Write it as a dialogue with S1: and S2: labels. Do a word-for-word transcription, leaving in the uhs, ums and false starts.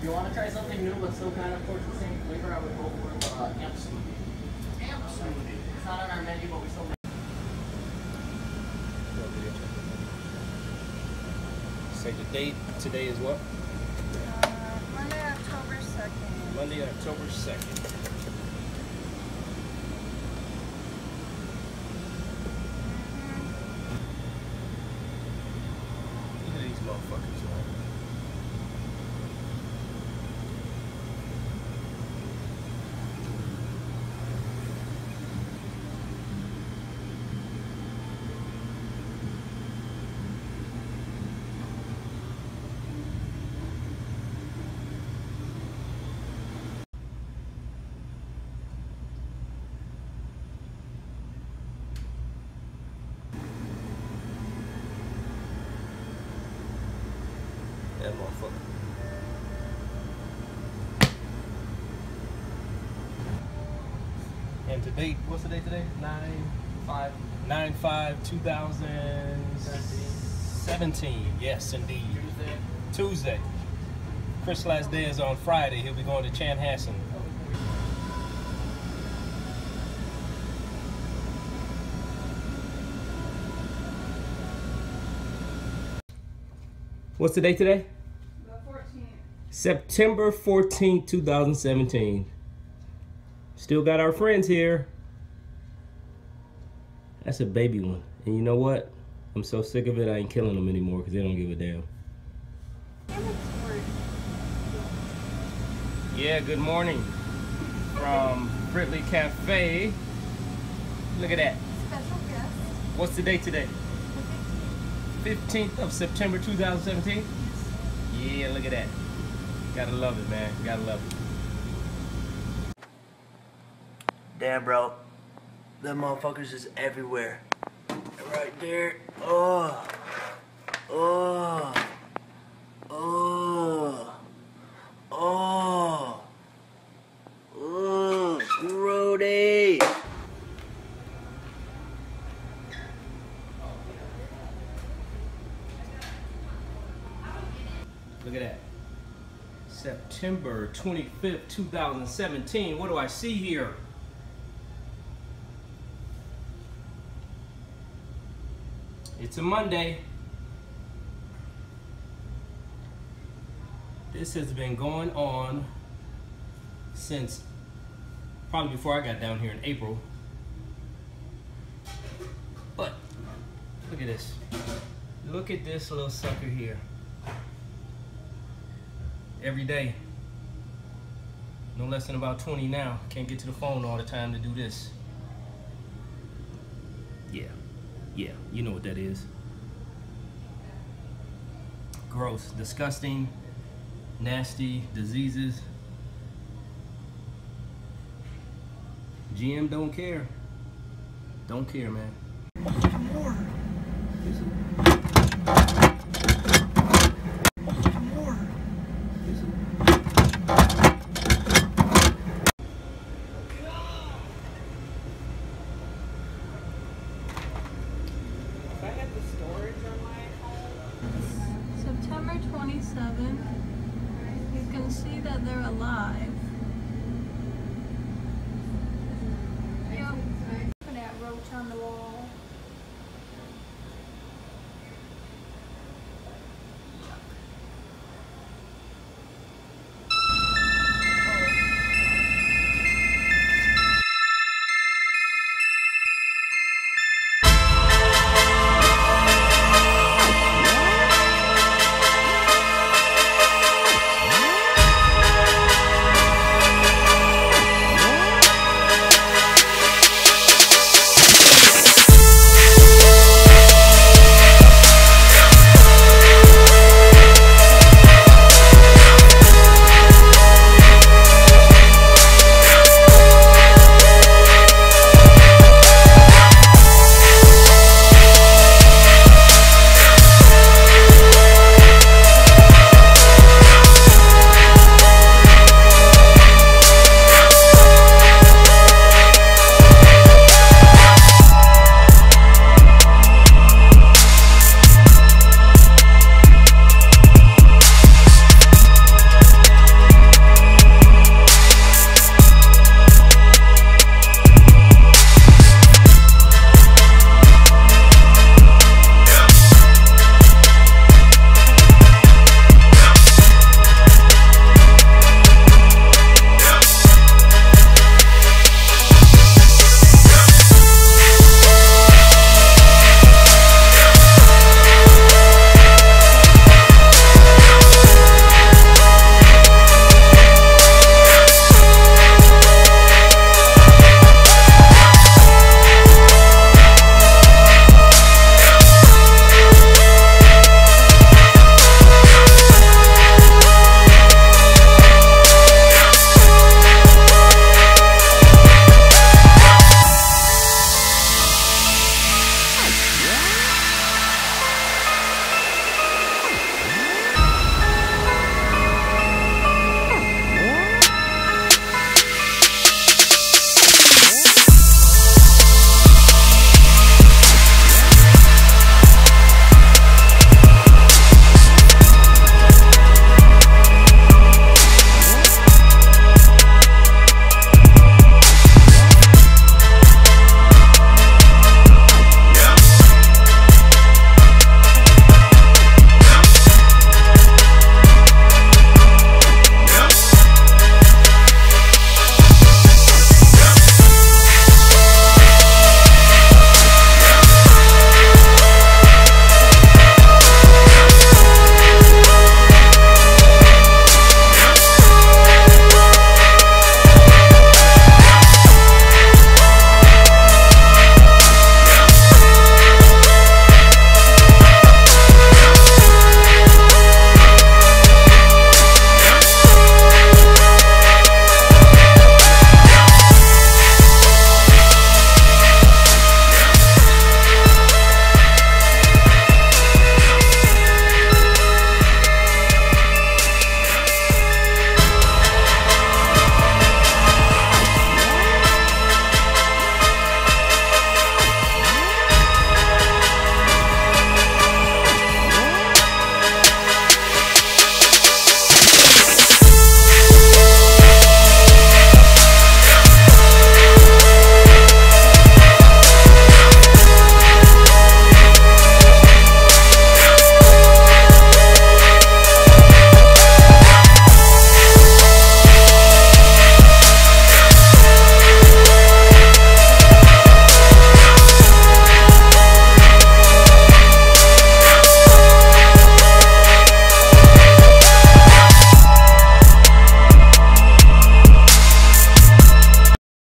S1: If you want to try something new but still kind of towards the same flavor, I would go for the uh, amp smoothie. Amp smoothie. It's not on our menu, but we still make it.
S2: Say the date. Today is what?
S3: Uh, Monday, October second.
S2: Monday, October second. Look at these motherfuckers, man. That motherfucker. And today, what's the date today? Nine five. Nine five two thousand seventeen. Yes, indeed.
S1: Tuesday.
S2: Tuesday. Chris' last day is on Friday. He'll be going to Chanhassen. What's the date today?
S3: The fourteenth.
S2: September fourteenth, two thousand seventeen. Still got our friends here. That's a baby one. And you know what? I'm so sick of it, I ain't killing them anymore because they don't give a damn. Yeah, good morning from Fritley Cafe. Look at that.
S3: Special guest.
S2: What's the date today? fifteenth of September two thousand seventeen? Yeah, look at that. Gotta love it, man. Gotta love it.
S4: Damn, bro. Them motherfuckers is everywhere. Right there. Oh. Oh. Oh. Oh. Oh. Grody.
S2: Look at that. September twenty-fifth, two thousand seventeen. What do I see here? It's a Monday. This has been going on since probably before I got down here in April. But look at this. Look at this little sucker here. Every day. No less than about twenty now. Can't get to the phone all the time to do this. Yeah. Yeah, you know what that is. Gross, disgusting, nasty diseases. G M don't care. Don't care, man.
S4: More. More.
S3: September twenty-seventh. You can see that they're alive. Yep. Look at that roach on the wall.